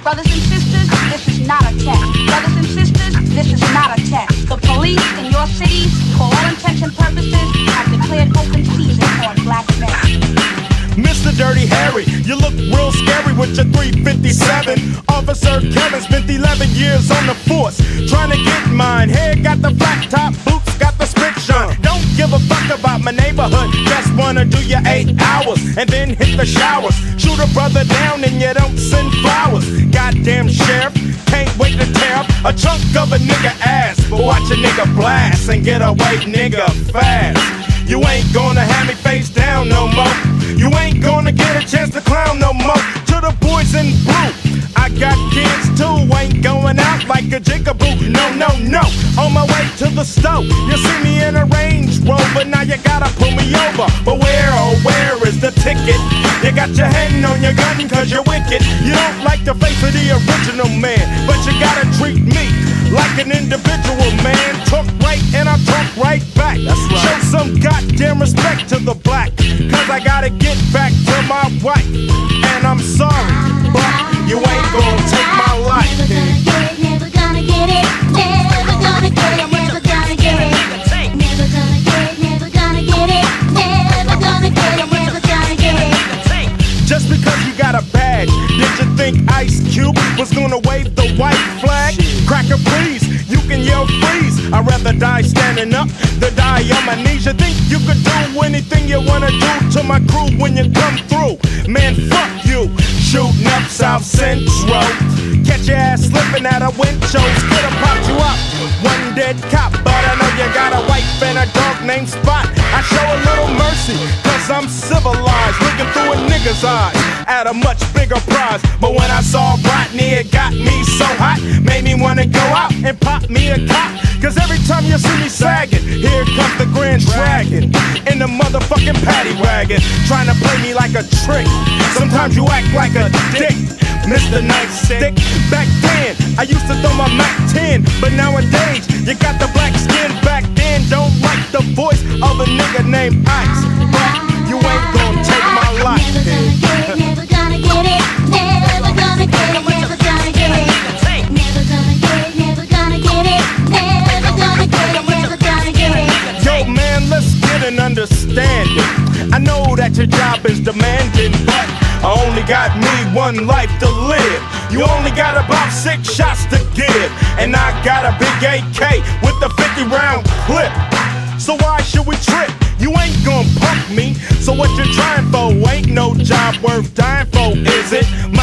Brothers and sisters, this is not a test. Brothers and sisters, this is not a test. The police in your cities, for all intents and purposes, have declared open season on black men. Mr. Dirty Harry, you look real scary with your 357. Officer Kevin spent 11 years on the force, trying to get mine. Hair got the flat top, boots got the spit shine. Don't give a fuck about my neighborhood, just wanna do your 8 hours and then hit the showers. Shoot a brother down and you don't send flowers. Goddamn sheriff, can't wait to tear up a chunk of a nigga ass. But watch a nigga blast and get away, nigga, fast. You ain't gonna have me face down no more. You ain't gonna get a chance to clown no more. To the boys in blue, I got kids too. Ain't going out like a jigaboo. No, no, no. On my way to the stove, you see me in a Range Rover. Now you gotta pull me over. But where, oh, where is the ticket? You got your hand on your gun cause you're wicked. You don't like the face of the original man, but you gotta treat me like an individual, man. Talk right and I talk right back. That's right. Show some goddamn respect to the black, cause I gotta get back to my wife. And I'm sorry, but you ain't gonna take my life. Never gonna get it, never gonna get it, never gonna get it, never gonna get it, never gonna get it, never gonna get it, never gonna get it. Just because you got a badge, did you think Ice Cube was gonna wave the white flag? Cracker, please, you can yell freeze. I'd rather die standing up than die on my knees. You think you could do anything you wanna do to my crew when you come through? Man, fuck you. Shooting up South Central, catch your ass slipping at a wind show. Could've popped you up, one dead cop, but I know you got a wife and a dog named Spot. I show a little mercy, cause I'm civilized, looking through a nigga's eyes at a much bigger prize. But when I saw Rodney, it got me so hot, made me wanna go out and pop me a cop. Cause every time you see me sagging, here comes the Grand Dragon in the motherfucking paddy wagon, trying to play me like a trick. Sometimes you act like a dick, Mr. Nightstick. Back then, I used to throw my Mac 10, but nowadays, you got the black skin. Back then, don't like the voice of a nigga named Ice, but you ain't gonna take my life. Never gonna get it, never gonna get it, never gonna get it, never gonna get it, never gonna get it, never gonna get it, never gonna get it. Yo, man, let's get an understanding. I know that your job is demanding, but I only got me one life to live. You only got about 6 shots to give, and I got a big AK with a 50-round clip. So why should we trip? You ain't gon' punk me. So what you trying for? Ain't no job worth dying for, is it?